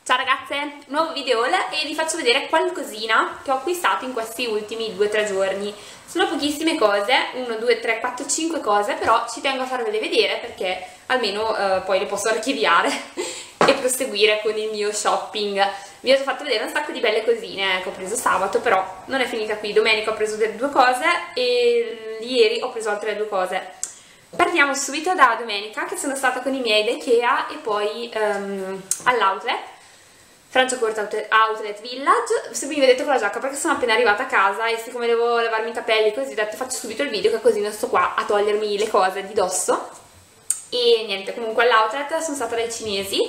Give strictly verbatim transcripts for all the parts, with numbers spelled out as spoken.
Ciao ragazze, nuovo video haul e vi faccio vedere qualcosina che ho acquistato in questi ultimi due tre giorni. Sono pochissime cose, uno, due, tre, quattro, cinque cose, però ci tengo a farvele vedere perché almeno eh, poi le posso archiviare e proseguire con il mio shopping. Vi ho già fatto vedere un sacco di belle cosine che ho preso sabato, però non è finita qui. Domenica ho preso due cose e ieri ho preso altre due cose. Partiamo subito da domenica, che sono stata con i miei da Ikea e poi um, all'outlet Franciacorta Outlet Village. Se mi vedete con la giacca perché sono appena arrivata a casa e siccome devo lavarmi i capelli così ho detto faccio subito il video che così non sto qua a togliermi le cose di dosso. E niente, comunque all'outlet sono stata dai cinesi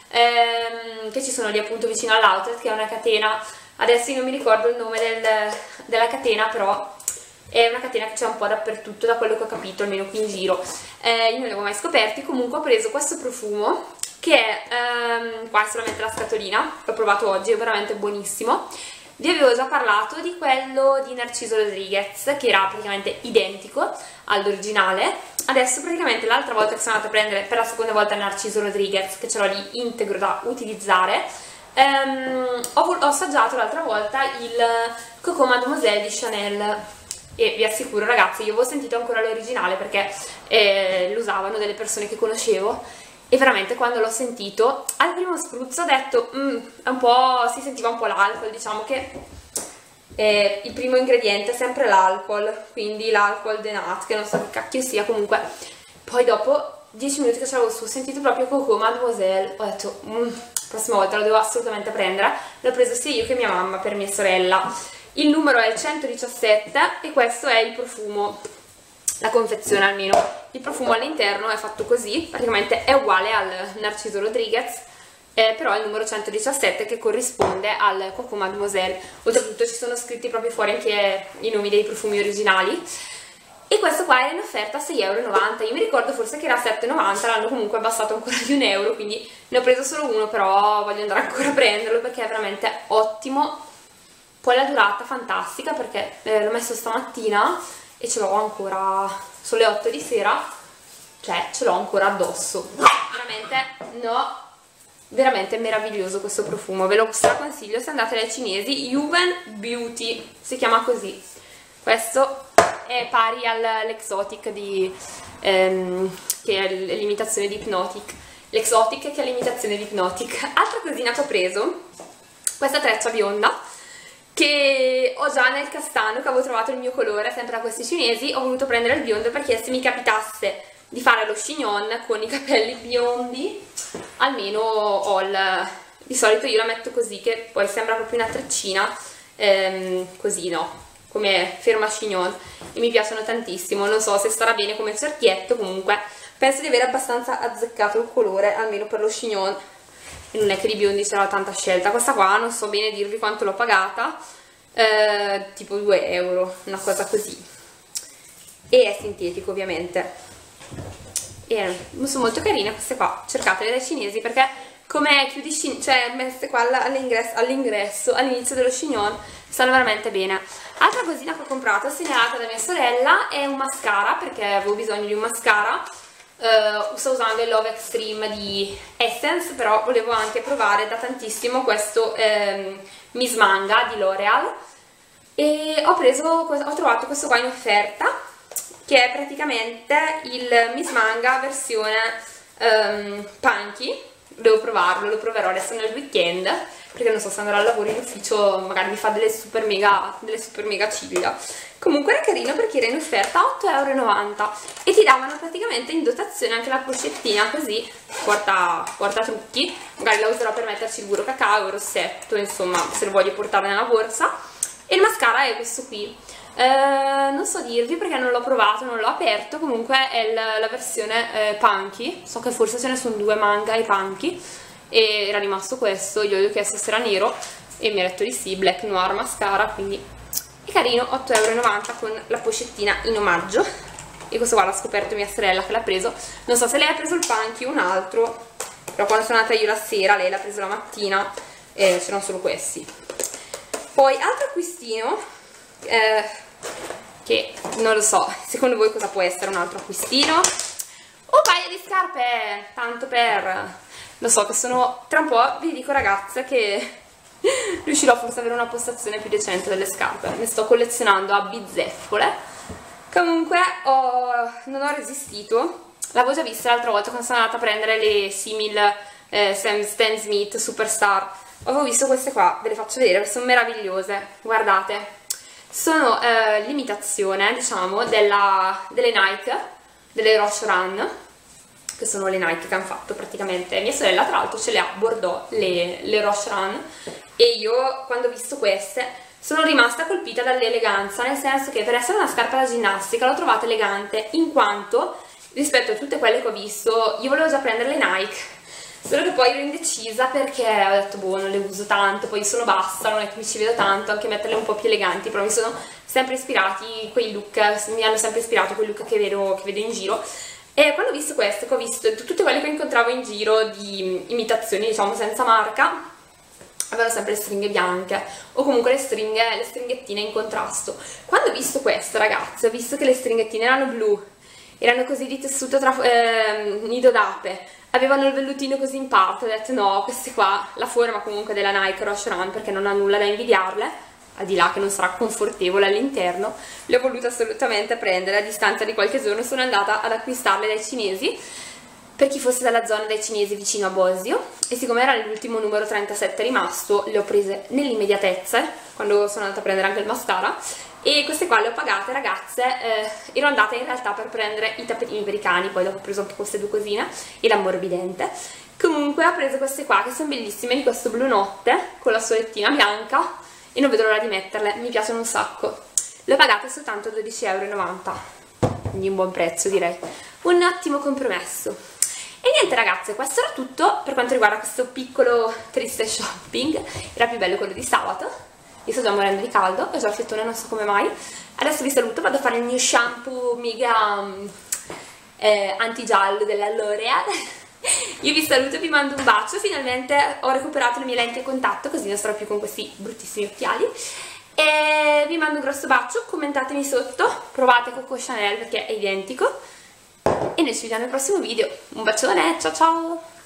ehm, che ci sono lì appunto vicino all'outlet, che è una catena, adesso io non mi ricordo il nome del, della catena, però è una catena che c'è un po' dappertutto da quello che ho capito, almeno qui in giro. Eh, io non li avevo mai scoperti. Comunque ho preso questo profumo che è, ehm, qua è solamente la scatolina, l'ho provato oggi, è veramente buonissimo. Vi avevo già parlato di quello di Narciso Rodriguez, che era praticamente identico all'originale. Adesso praticamente l'altra volta che sono andata a prendere per la seconda volta il Narciso Rodriguez, che ce l'ho lì integro da utilizzare, ehm, ho, ho assaggiato l'altra volta il Coco Mademoiselle di Chanel. E vi assicuro ragazzi, io avevo sentito ancora l'originale perché eh, lo usavano delle persone che conoscevo e veramente quando l'ho sentito al primo spruzzo ho detto mm, un po', si sentiva un po' l'alcol, diciamo che eh, il primo ingrediente è sempre l'alcol, quindi l'alcol denat, che non so che cacchio sia. Comunque poi dopo dieci minuti che ce l'avevo su ho sentito proprio Coco Mademoiselle, ho detto mm, prossima volta lo devo assolutamente prendere. L'ho preso sia io che mia mamma per mia sorella. Il numero è il centodiciassette e questo è il profumo, la confezione almeno. Il profumo all'interno è fatto così, praticamente è uguale al Narciso Rodriguez, eh, però è il numero centodiciassette che corrisponde al Coco Mademoiselle. Oltretutto ci sono scritti proprio fuori anche i nomi dei profumi originali. E questo qua era in offerta a sei e novanta euro, io mi ricordo forse che era sette e novanta, l'hanno comunque abbassato ancora di un euro, quindi ne ho preso solo uno, però voglio andare ancora a prenderlo perché è veramente ottimo. Poi la durata fantastica perché eh, l'ho messo stamattina e ce l'ho ancora, sono le otto di sera, cioè ce l'ho ancora addosso. Veramente, no, veramente meraviglioso questo profumo, ve lo straconsiglio se andate dai cinesi. Juven Beauty, si chiama così. Questo è pari all'Exotic di, ehm, che è l'imitazione di Hypnotic. L'Exotic che è l'imitazione di Hypnotic. Altra cosina che ho preso, questa treccia bionda, che ho già nel castano, che avevo trovato il mio colore sempre da questi cinesi. Ho voluto prendere il biondo perché se mi capitasse di fare lo chignon con i capelli biondi, almeno ho il... di solito io la metto così, che poi sembra proprio una treccina, ehm, così no, come ferma chignon, e mi piacciono tantissimo. Non so se starà bene come cerchietto, comunque penso di avere abbastanza azzeccato il colore, almeno per lo chignon. E non è che di biondi c'era tanta scelta. Questa qua non so bene dirvi quanto l'ho pagata, eh, tipo due euro, una cosa così, e è sintetico ovviamente. E sono molto carine queste qua, cercatele dai cinesi perché come chiudisci, cioè messe qua all'ingresso, all'ingresso all'inizio dello chignon, stanno veramente bene. Altra cosina che ho comprato, segnalata da mia sorella, è un mascara perché avevo bisogno di un mascara. Uh, sto usando il Love Extreme di Essence, però volevo anche provare da tantissimo questo um, Miss Manga di L'Oreal e ho preso, ho trovato questo qua in offerta, che è praticamente il Miss Manga versione um, punky. Devo provarlo, lo proverò adesso nel weekend perché non so se andrò al lavoro in ufficio, magari mi fa delle super mega, delle super mega ciglia. Comunque era carino perché era in offerta a otto e novanta euro e ti davano praticamente in dotazione anche la pochettina così, porta, porta trucchi, magari la userò per metterci il burro cacao, il rossetto, insomma se lo voglio portare nella borsa. E il mascara è questo qui, eh, non so dirvi perché non l'ho provato, non l'ho aperto, comunque è la, la versione eh, punky, so che forse ce ne sono due, manga e punky, e era rimasto questo, io gli ho chiesto se era nero e mi ha detto di sì, Black Noir Mascara, quindi è carino, otto e novanta euro con la pochettina in omaggio. E questo qua l'ha scoperto mia sorella che l'ha preso, non so se lei ha preso il punky o un altro, però quando sono andata io la sera lei l'ha preso la mattina e c'erano solo questi. Poi altro acquistino, eh, che non lo so, secondo voi cosa può essere un altro acquistino? Un paio di scarpe, tanto per lo so che sono, tra un po' vi dico ragazze che riuscirò forse ad avere una postazione più decente delle scarpe, ne sto collezionando a bizzeffole. Comunque ho, non ho resistito, l'avevo già vista l'altra volta quando sono andata a prendere le simil eh, Stan Smith Superstar, avevo visto queste qua, ve le faccio vedere, sono meravigliose, guardate, sono eh, l'imitazione, diciamo, della, delle Nike, delle Roche Run, che sono le Nike che hanno fatto praticamente mia sorella, tra l'altro ce le ha a Bordeaux, le, le Roche Run, e io quando ho visto queste sono rimasta colpita dall'eleganza, nel senso che per essere una scarpa da ginnastica l'ho trovata elegante, in quanto rispetto a tutte quelle che ho visto io volevo già prendere le Nike, solo che poi ero indecisa perché ho detto boh, non le uso tanto, poi sono bassa, non è che mi ci vedo tanto, anche metterle un po' più eleganti, però mi sono sempre ispirati quei look, mi hanno sempre ispirato quei look che vedo, che vedo in giro. E quando ho visto queste, che ho visto tutte quelle che incontravo in giro di imitazioni, diciamo senza marca, avevano sempre le stringhe bianche o comunque le stringhe, le stringhettine in contrasto. Quando ho visto queste, ragazze, ho visto che le stringhettine erano blu, erano così di tessuto tra, eh, nido d'ape, avevano il vellutino così in parte, ho detto no, queste qua, la forma comunque della Nike Roche Run, perché non ha nulla da invidiarle, al di là che non sarà confortevole all'interno, le ho volute assolutamente prendere. A distanza di qualche giorno sono andata ad acquistarle dai cinesi, per chi fosse dalla zona dei cinesi vicino a Bosio, e siccome era l'ultimo numero trentasette rimasto le ho prese nell'immediatezza quando sono andata a prendere anche il mascara, e queste qua le ho pagate, ragazze, eh, ero andata in realtà per prendere i tappetini per i cani, poi dopo ho preso anche queste due cosine e l'ammorbidente. Comunque ho preso queste qua che sono bellissime, di questo blu notte con la solettina bianca, e non vedo l'ora di metterle, mi piacciono un sacco. Le ho pagate soltanto dodici e novanta euro, quindi un buon prezzo direi, un ottimo compromesso. E niente ragazze, questo era tutto per quanto riguarda questo piccolo triste shopping, era più bello quello di sabato, io sto già morendo di caldo, ho già il fiettone non so come mai. Adesso vi saluto, vado a fare il mio shampoo mega um, eh, anti-giallo della L'Oreal. Io vi saluto e vi mando un bacio, finalmente ho recuperato le mie lenti a contatto, così non starò più con questi bruttissimi occhiali. E vi mando un grosso bacio, commentatemi sotto, provate Coco Chanel perché è identico. E noi ci vediamo nel prossimo video. Un bacione, ciao ciao!